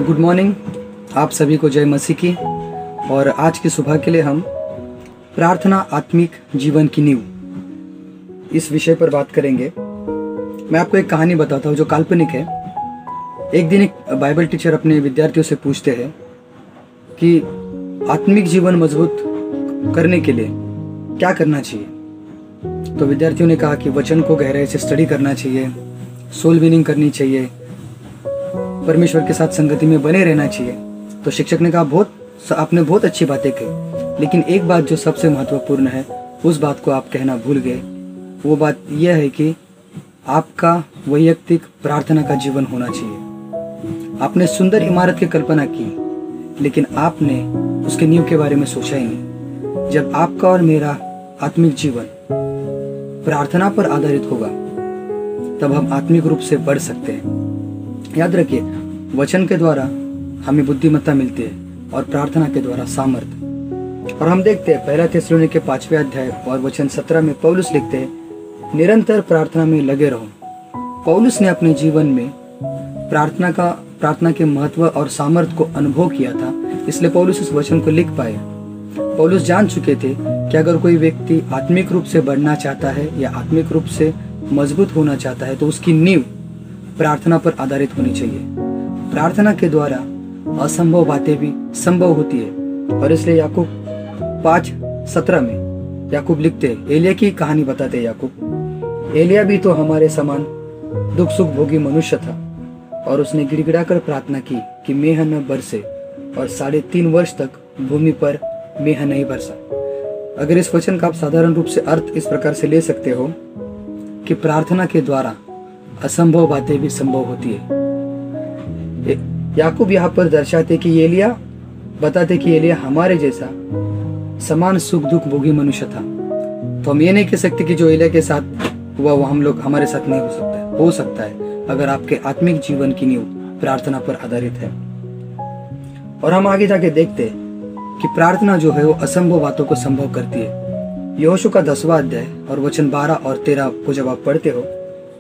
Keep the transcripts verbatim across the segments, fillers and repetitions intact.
Good morning आप सभी को, जय मसीह की। और आज की सुबह के लिए हम प्रार्थना आत्मिक जीवन की नींव इस विषय पर बात करेंगे। मैं आपको एक कहानी बताता हूँ जो काल्पनिक है। एक दिन एक बाइबल टीचर अपने विद्यार्थियों से पूछते हैं कि आत्मिक जीवन मजबूत करने के लिए क्या करना चाहिए। तो विद्यार्थियों ने कहा कि वचन को गहराई से स्टडी करना चाहिए, सोल विनिंग करनी चाहिए, परमेश्वर के साथ संगति में बने रहना चाहिए। तो शिक्षक ने कहा बहुत आपने बहुत अच्छी बातें कही, लेकिन एक बात जो सबसे महत्वपूर्ण है उस बात को आप कहना भूल गए। वो बात यह है कि आपका वैयक्तिक प्रार्थना का जीवन होना चाहिए। आपने सुंदर इमारत की कल्पना की, लेकिन आपने उसके नींव के बारे में सोचा ही नहीं। जब आपका और मेरा आत्मिक जीवन प्रार्थना पर आधारित होगा तब हम आत्मिक रूप से बढ़ सकते हैं। याद रखिए, वचन के द्वारा हमें बुद्धिमत्ता मिलती है और प्रार्थना के द्वारा सामर्थ्य। और हम देखते हैं पहला थिस्सलुनीके के पांचवें अध्याय और वचन सत्रह में पौलुस लिखते हैं, निरंतर प्रार्थना में लगे रहो। पौलुस ने अपने जीवन में प्रार्थना का प्रार्थना के महत्व और सामर्थ्य को अनुभव किया था, इसलिए पौलुस इस वचन को लिख पाए। पौलुस जान चुके थे कि अगर कोई व्यक्ति आत्मिक रूप से बढ़ना चाहता है या आत्मिक रूप से मजबूत होना चाहता है तो उसकी नींव प्रार्थना पर आधारित होनी चाहिए। प्रार्थना के द्वारा असंभव बातें भी संभव होती है। और इसलिए याकूब पांच सत्रह में याकूब लिखते हैं, एलिया की कहानी बताते हैं याकूब, एलिया भी तो हमारे समान दुख सुख भोगी मनुष्य था और उसने गिड़गिड़ा कर प्रार्थना की कि मेह न बरसे, और साढ़े तीन वर्ष तक भूमि पर मेह नहीं बरसा। अगर इस वचन का आप साधारण रूप से अर्थ इस प्रकार से ले सकते हो कि प्रार्थना के द्वारा असंभव बातें भी संभव होती है। याकूब यहाँ पर दर्शाते कि एलिया बताते कि एलिया हमारे जैसा समान सुख दुख भोगी मनुष्य था। तो हम ये नहीं कह सकते कि जो एलिया के साथ हुआ वो हम लोग हमारे साथ नहीं हो सकता है। हो सकता है अगर आपके आत्मिक जीवन की नींव प्रार्थना पर आधारित है। और हम आगे जाके देखते हैं कि प्रार्थना जो है वो असंभव बातों को संभव करती है। यहोशू का दसवां अध्याय और वचन बारह और तेरह को जब आप पढ़ते हो,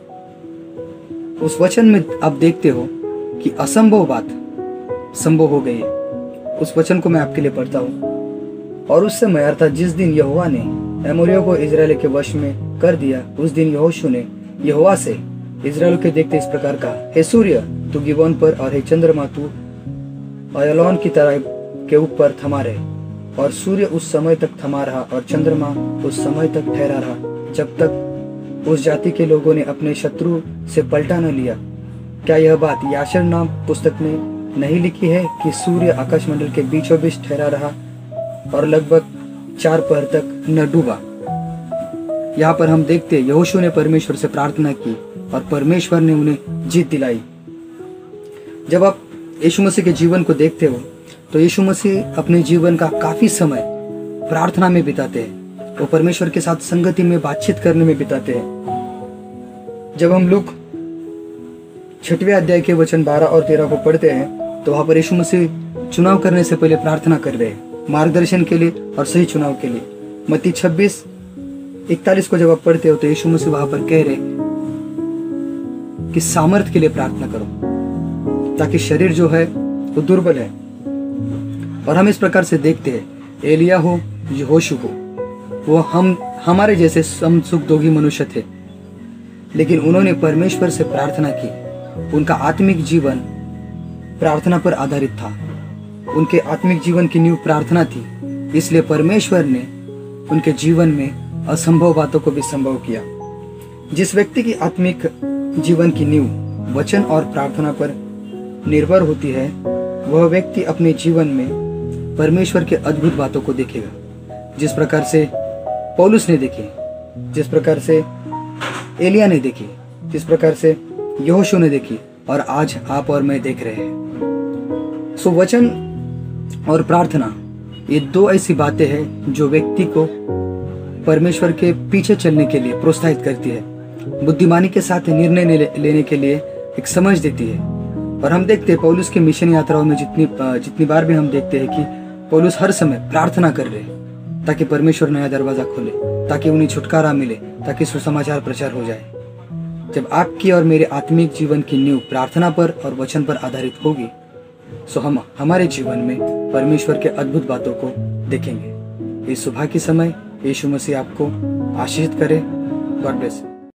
उस वचन में आप देखते हो कि असंभव बात संभव हो गई है। उस वचन को मैं आपके लिए पढ़ता हूँ। और उस समय अर्थात जिस दिन यहोवा ने एमोरियों को इजराइल के वश में कर दिया, उस दिन यहोशू ने यहोवा से इजराइल के देखते इस प्रकार कहा, हे सूर्य तू गिबोन पर और हे चंद्रमा तू अयलोन की तरह के ऊपर थमा रहे। और सूर्य उस समय तक थमा रहा और चंद्रमा उस समय तक ठहरा रहा जब तक उस जाति के लोगों ने अपने शत्रु से पलटा न लिया। क्या यह बात याशर नाम पुस्तक में नहीं लिखी है कि सूर्य आकाश मंडल के बीचों बीच ठहरा रहा और लगभग चार पहर तक न डूबा। यहाँ पर हम देखते हैं यहोशू ने परमेश्वर से प्रार्थना की और परमेश्वर ने उन्हें जीत दिलाई। जब आप यीशु मसीह के जीवन को देखते हो तो यीशु मसीह अपने जीवन का काफी समय प्रार्थना में बिताते हैं। वो परमेश्वर के साथ संगति में बातचीत करने में बिताते हैं। जब हम लोग छठवें अध्याय के वचन बारह और तेरह को पढ़ते हैं तो वहां पर यीशु मसीह चुनाव करने से पहले प्रार्थना कर रहे हैं, मार्गदर्शन के लिए और सही चुनाव के लिए। मत्ती छब्बीस इकतालीस को जब आप पढ़ते हो तो यीशु मसीह वहां पर कह रहे कि सामर्थ्य के लिए प्रार्थना करो ताकि शरीर जो है वो दुर्बल है। और हम इस प्रकार से देखते हैं, एलिया हो यहोशू हो, वो हम हमारे जैसे सम सुख दोगी मनुष्य थे, लेकिन उन्होंने परमेश्वर से प्रार्थना की। उनका आत्मिक जीवन प्रार्थना पर आधारित था। उनके आत्मिक जीवन की नींव प्रार्थना थी, इसलिए परमेश्वर ने उनके जीवन में असंभव बातों को भी संभव किया। जिस व्यक्ति की आत्मिक जीवन की नींव वचन और प्रार्थना पर निर्भर होती है, वह व्यक्ति अपने जीवन में परमेश्वर के अद्भुत बातों को देखेगा, जिस प्रकार से पौलुस ने देखे, जिस प्रकार से एलिया ने देखी, जिस प्रकार से यहोशू ने देखी और आज आप और मैं देख रहे हैं। सो वचन और प्रार्थना ये दो ऐसी बातें हैं जो व्यक्ति को परमेश्वर के पीछे चलने के लिए प्रोत्साहित करती है, बुद्धिमानी के साथ निर्णय लेने के लिए एक समझ देती है। और हम देखते हैं पौलुस के मिशन यात्राओं में जितनी जितनी बार भी हम देखते हैं कि पौलुस हर समय प्रार्थना कर रहे हैं ताकि परमेश्वर नया दरवाजा खोले, ताकि उन्हें छुटकारा मिले, ताकि सुसमाचार प्रचार हो जाए। जब आपकी और मेरे आत्मिक जीवन की नींव प्रार्थना पर और वचन पर आधारित होगी सो हम हमारे जीवन में परमेश्वर के अद्भुत बातों को देखेंगे। इस सुबह के समय यीशु मसीह आपको आशीषित करे। God bless.